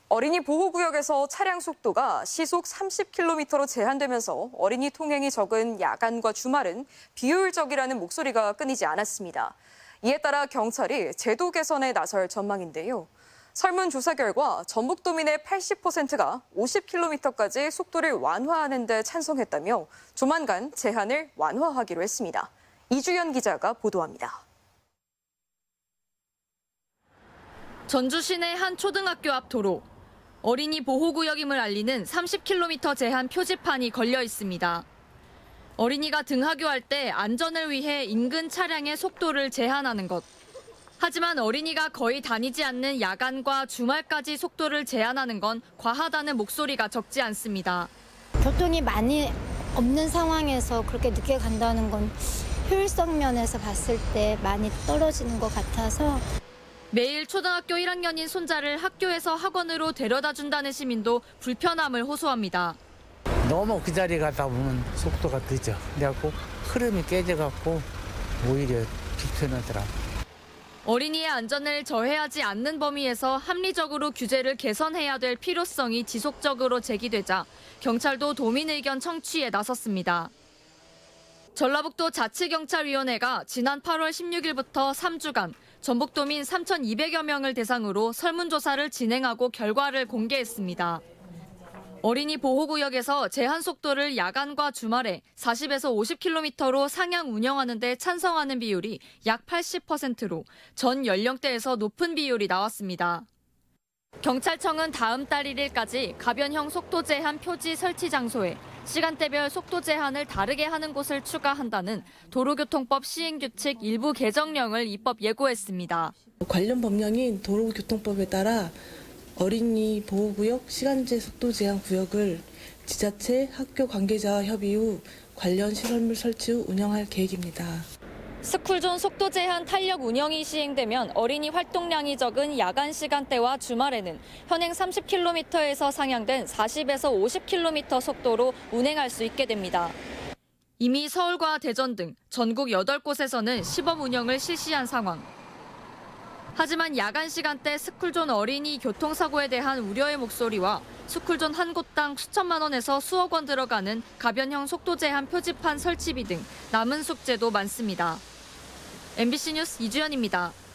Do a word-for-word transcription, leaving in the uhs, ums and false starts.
어린이 보호구역에서 차량 속도가 시속 삼십 킬로미터로 제한되면서 어린이 통행이 적은 야간과 주말은 비효율적이라는 목소리가 끊이지 않았습니다. 이에 따라 경찰이 제도 개선에 나설 전망인데요. 설문조사 결과 전북도민의 팔십 퍼센트가 오십 킬로미터까지 속도를 완화하는 데 찬성했다며 조만간 제한을 완화하기로 했습니다. 이주연 기자가 보도합니다. 전주 시내 한 초등학교 앞 도로. 어린이 보호구역임을 알리는 삼십 킬로미터 제한 표지판이 걸려 있습니다. 어린이가 등하교할 때 안전을 위해 인근 차량의 속도를 제한하는 것. 하지만 어린이가 거의 다니지 않는 야간과 주말까지 속도를 제한하는 건 과하다는 목소리가 적지 않습니다. 교통이 많이 없는 상황에서 그렇게 늦게 간다는 건 효율성 면에서 봤을 때 많이 떨어지는 것 같아서. 매일 초등학교 일 학년인 손자를 학교에서 학원으로 데려다 준다는 시민도 불편함을 호소합니다. 너무 그 자리 가다 보면 속도가 늦어. 그래갖고 흐름이 깨져갖고 오히려 불편하더라. 어린이의 안전을 저해하지 않는 범위에서 합리적으로 규제를 개선해야 될 필요성이 지속적으로 제기되자 경찰도 도민 의견 청취에 나섰습니다. 전라북도 자치경찰위원회가 지난 팔월 십육일부터 삼 주간 전북도민 삼천이백여 명을 대상으로 설문조사를 진행하고 결과를 공개했습니다. 어린이 보호구역에서 제한 속도를 야간과 주말에 사십에서 오십 킬로미터로 상향 운영하는 데 찬성하는 비율이 약 팔십 퍼센트로 전 연령대에서 높은 비율이 나왔습니다. 경찰청은 다음 달 일 일까지 가변형 속도 제한 표지 설치 장소에 시간대별 속도 제한을 다르게 하는 곳을 추가한다는 도로교통법 시행규칙 일부 개정령을 입법 예고했습니다. 관련 법령인 도로교통법에 따라 어린이 보호구역 시간제 속도 제한 구역을 지자체, 학교 관계자와 협의 후 관련 시설물 설치 후 운영할 계획입니다. 스쿨존 속도 제한 탄력 운영이 시행되면 어린이 활동량이 적은 야간 시간대와 주말에는 현행 삼십 킬로미터에서 상향된 사십에서 오십 킬로미터 속도로 운행할 수 있게 됩니다. 이미 서울과 대전 등 전국 여덟 곳에서는 시범 운영을 실시한 상황. 하지만 야간 시간대 스쿨존 어린이 교통사고에 대한 우려의 목소리와 스쿨존 한 곳당 수천만 원에서 수억 원 들어가는 가변형 속도 제한 표지판 설치비 등 남은 숙제도 많습니다. 엠비씨 뉴스 이주연입니다.